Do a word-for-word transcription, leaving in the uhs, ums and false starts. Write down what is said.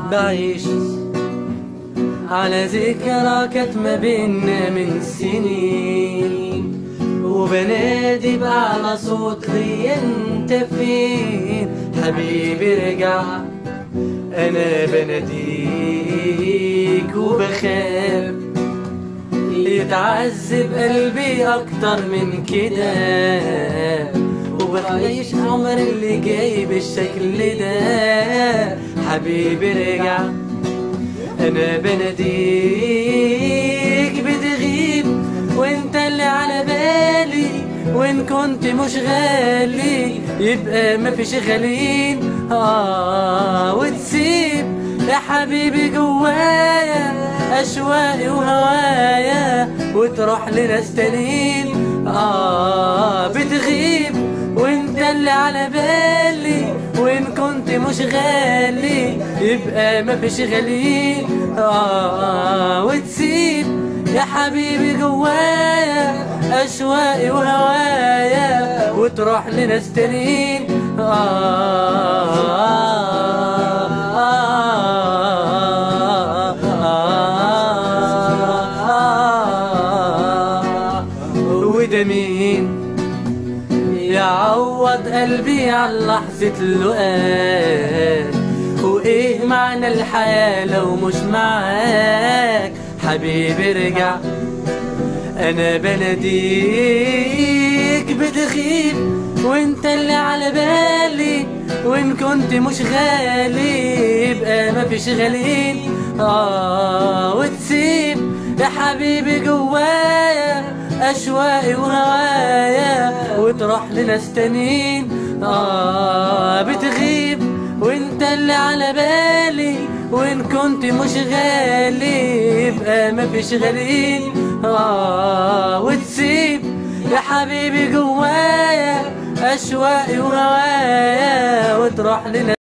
بعيش على ذكرى كانت ما بينا من سنين، وبنادي بأعلى صوت لي انت فين حبيبي رجع. انا بناديك وبخاف يتعذب قلبي اكتر من كده، وبعيش عمر اللي جاي بالشكل ده حبيبي رجع. انا بناديك بتغيب وانت اللي على بالي، وان كنت مش غالي يبقى مفيش غالين. اه وتسيب يا حبيبي جوايا اشواقي وهوايا وتروح لناس تانيين. اه بتغيب وانت اللي على بالي، وان كنت مش غالي يبقى مفيش غالين. اه وتسيب يا حبيبي جوايا اشواقي وهوايا وتروح لناس تانيين. آه وده مين يعوض قلبي عن لحظة اللقاء؟ وايه معنى الحياة لو مش معاك حبيبي رجع. انا بناديك بتغيب وانت اللي على بالي، وان كنت مش غالي يبقى مفيش غالين. اه وتسيب يا حبيبي جوايا اشواقي وهوايا وتروح لناس تانيين. اه بتغيب وانت اللي على بالي، وان كنت مش غالي يبقى مفيش غالين. اه وتسيب يا حبيبي جوايا اشواقي وهوايا وتروح لناس